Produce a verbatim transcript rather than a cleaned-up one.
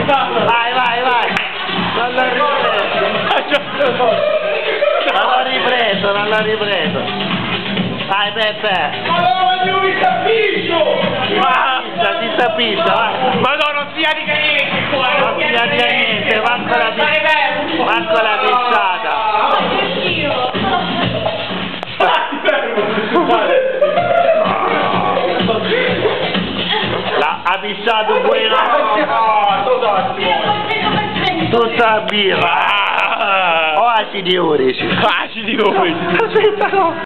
Vai, vai, vai. Non l'ho ripreso. Non l'ho ripreso, non l'ho ripreso. Vai, Peppe. Madonna, io mi capisco! Basta, ti capisco, vai. Madonna, non si adica niente qua! Non si adica niente, manco la pissata. Manco la pissata. Ha pissato pure no! Tutta la birra! O acidi urici! Acidi urici! Aspetta, no!